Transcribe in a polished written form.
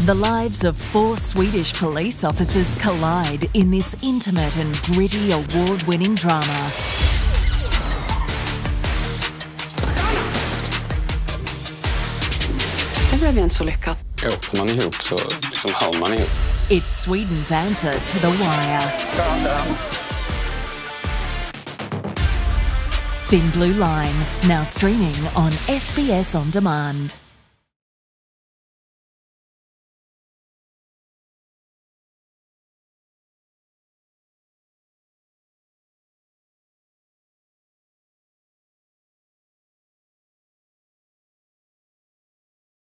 The lives of 4 Swedish police officers collide in this intimate and gritty award-winning drama. Det blev ju inte så lyckat. Åker man ihop så liksom hör man ihop. It's Sweden's answer to The Wire. Thin Blue Line, now streaming on SBS On Demand.